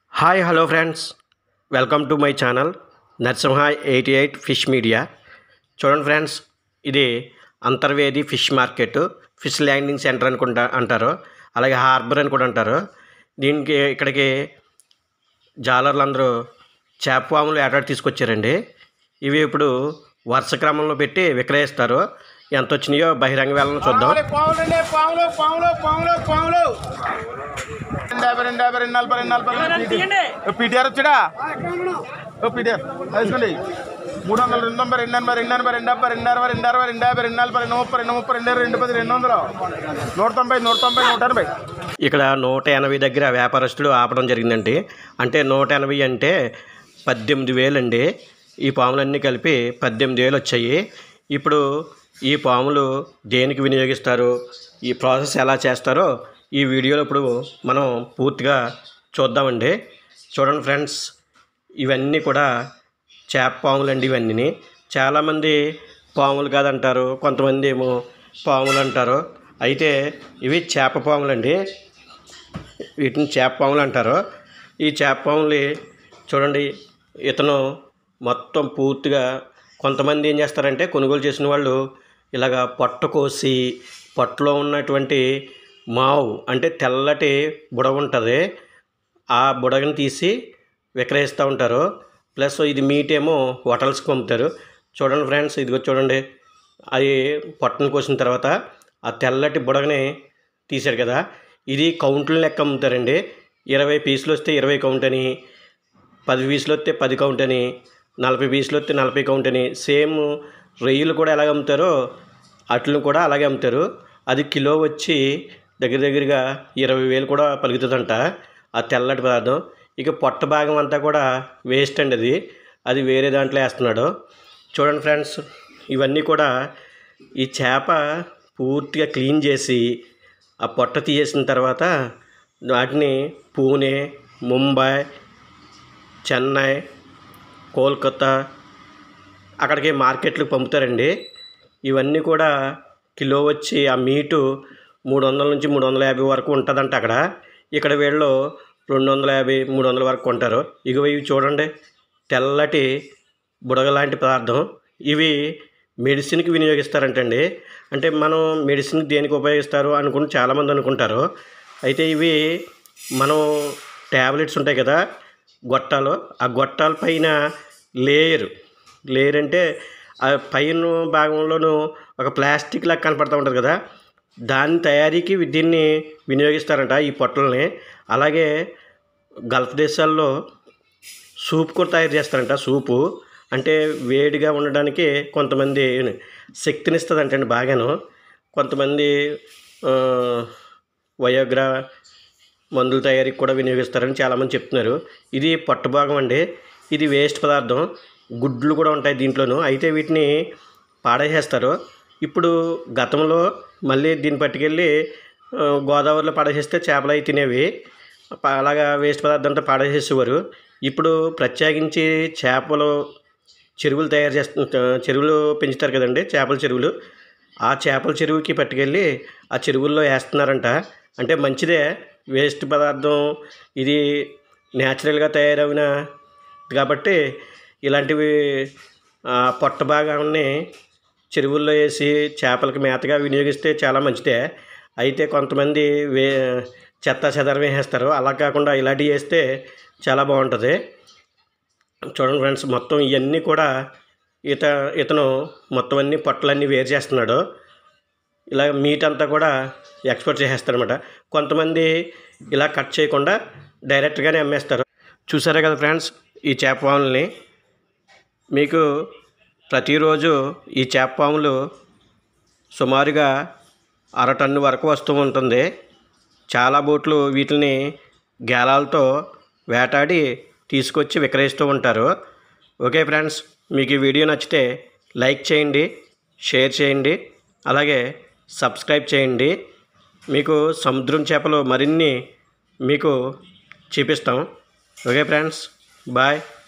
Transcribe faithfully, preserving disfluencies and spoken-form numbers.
Hi hello friends, welcome to my channel Narasimha eighty eight fish media. చూడండి friends, ఇది Antarvedi fish market, fish landing centre అనుకుంటా అంటారు, అలాగే harbour అని కూడా అంటారు. దీనికి ఇక్కడికి జాలర్లు అందరూ చేప పాములు ఏటాడు తీసుకొచ్చారండి. ఇవి ఇప్పుడు వరుస క్రమంలో పెట్టి విక్రయిస్తారు. ఎంత వచ్చినాయో బహిరంగ వేళను చూద్దాం. పీటీఆర్ వచ్చాడా? పీటీఆర్ వేసుకోండి. మూడు వందల రెండు వందల రెండు ఎనభై రెండు ఎనభై రెండు డెబ్బై రెండు అరవై రెండు అరవై రెండు యాభై రెండు నలభై రెండు ముప్పై రెండు ముప్పై రెండు రెండు పది రెండు వందలు నూట తొంభై నూట తొంభై నూట ఎనభై. ఇక్కడ నూట ఎనభై దగ్గర వ్యాపారస్తులు ఆపడం జరిగిందండి. అంటే నూట ఎనభై అంటే పద్దెనిమిది వేలు అండి. ఈ పాములన్నీ కలిపి పద్దెనిమిది వేలు వచ్చాయి. ఇప్పుడు ఈ పాములు దేనికి వినియోగిస్తారు, ఈ ప్రాసెస్ ఎలా చేస్తారో ఈ వీడియోలో ఇప్పుడు మనం పూర్తిగా చూద్దామండి. చూడండి ఫ్రెండ్స్, ఇవన్నీ కూడా చేప పాములు అండి. ఇవన్నీ చాలామంది పాములు కాదంటారు, కొంతమంది ఏమో పాములు అంటారు. అయితే ఇవి చేప పాములు అండి. వీటిని చేప పాములు అంటారు. ఈ చేప పాములు చూడండి, ఇతను మొత్తం పూర్తిగా కొంతమంది ఏం చేస్తారంటే కొనుగోలు చేసిన వాళ్ళు ఇలాగ పొట్ట కోసి పొట్టలో ఉన్నటువంటి మావు అంటే తెల్లటి బుడగ ఉంటుంది, ఆ బుడగని తీసి విక్రయిస్తూ ఉంటారు. ప్లస్ ఇది మీట్ ఏమో హోటల్స్కి పంపుతారు. చూడండి ఫ్రెండ్స్, ఇదిగో చూడండి, అది పొట్టను కోసిన తర్వాత ఆ తెల్లటి బుడగని తీశారు కదా, ఇది కౌంట్లు లెక్క అమ్ముతారండి. ఇరవై పీసులు వస్తే ఇరవై కౌంట్ అని, పది పీసులు వస్తే పది కౌంట్ అని, నలభై పీసులు వస్తే నలభై కౌంట్ అని. సేమ్ రొయ్యలు కూడా ఎలాగ అమ్ముతారో అట్లను కూడా అలాగే అమ్ముతారు. అది కిలో వచ్చి దగ్గర దగ్గరగా ఇరవై వేలు కూడా పలుకుతుందంట ఆ తెల్లటి పదార్థం. ఇక పొట్ట భాగం అంతా కూడా వేస్ట్ అండి. అది అది వేరే దాంట్లో వేస్తున్నాడు. చూడండి ఫ్రెండ్స్, ఇవన్నీ కూడా ఈ చేప పూర్తిగా క్లీన్ చేసి ఆ పొట్ట తీసేసిన తర్వాత వాటిని పూణే, ముంబై, చెన్నై, కోల్కతా అక్కడికి మార్కెట్లకు పంపుతారండి. ఇవన్నీ కూడా కిలో వచ్చి ఆ మీటు మూడు వందల నుంచి మూడు వందల యాభై వరకు ఉంటుందంట అక్కడ. ఇక్కడ వీళ్ళు రెండు వందల యాభై మూడు వందల వరకు కొంటారు. ఇగో ఇవి చూడండి, తెల్లటి బుడగ లాంటి పదార్థం. ఇవి మెడిసిన్కి వినియోగిస్తారంటండి. అంటే మనం మెడిసిన్కి దేనికి ఉపయోగిస్తారు అనుకుని చాలామంది అనుకుంటారు. అయితే ఇవి మనం ట్యాబ్లెట్స్ ఉంటాయి కదా గొట్టాలు, ఆ గొట్టాల పైన లేయర్ లేయర్ అంటే ఆ పైన భాగంలోనూ ఒక ప్లాస్టిక్ లాగా కనపడుతూ ఉంటుంది కదా, దాని తయారీకి దీన్ని వినియోగిస్తారంట ఈ పొట్టల్ని. అలాగే గల్ఫ్ దేశాల్లో సూప్ కూడా తయారు చేస్తారంట. సూపు అంటే వేడిగా ఉండడానికి కొంతమంది శక్తినిస్తుందంటండి బాగాను. కొంతమంది వయోగ్రా మందుల తయారీకి కూడా వినియోగిస్తారని చాలామంది చెప్తున్నారు. ఇది పొట్ట భాగం అండి. ఇది వేస్ట్ పదార్థం. గుడ్లు కూడా ఉంటాయి దీంట్లోనూ. అయితే వీటిని పాడేసేస్తారు. ఇప్పుడు గతంలో మళ్ళీ దీన్ని పట్టుకెళ్ళి గోదావరిలో పాడేసేస్తే చేపలు అవి తినేవి, అలాగా వేస్ట్ పదార్థం అంతా పాడేసేసేవారు. ఇప్పుడు ప్రత్యేకించి చేపలు చెరువులు తయారు చేస్తు చెరువులు పెంచుతారు కదండి, చేపల చెరువులు. ఆ చేపల చెరువుకి పట్టుకెళ్ళి ఆ చెరువుల్లో వేస్తున్నారంట. అంటే మంచిదే, వేస్ట్ పదార్థం ఇది న్యాచురల్గా తయారైన కాబట్టి ఇలాంటివి పొట్ట భాగాన్ని చెరువుల్లో వేసి చేపలకి మేతగా వినియోగిస్తే చాలా మంచిదే. అయితే కొంతమంది వే చెత్త చెదరం వేసేస్తారు. అలా కాకుండా ఇలాంటివి వేస్తే చాలా బాగుంటుంది. చూడండి ఫ్రెండ్స్, మొత్తం ఇవన్నీ కూడా ఇత ఇతను మొత్తం అన్ని పొట్టలన్నీ వేరు చేస్తున్నాడు. ఇలా మీట్ అంతా కూడా ఎక్స్పోర్ట్ చేసేస్తారు అనమాట. కొంతమంది ఇలా కట్ చేయకుండా డైరెక్ట్గానే అమ్మేస్తారు. చూసారే కదా ఫ్రెండ్స్, ఈ చేప పాములని మీకు ప్రతిరోజు ఈ చేప పాములు సుమారుగా అర టన్ను వరకు వస్తూ ఉంటుంది. చాలా బోట్లు వీటిని గేలాలతో వేటాడి తీసుకొచ్చి విక్రయిస్తూ ఉంటారు. ఓకే ఫ్రెండ్స్, మీకు ఈ వీడియో నచ్చితే లైక్ చేయండి, షేర్ చేయండి, అలాగే సబ్స్క్రైబ్ చేయండి. మీకు సముద్రం చేపలు మరిన్ని మీకు చూపిస్తాం. Okay friends, bye.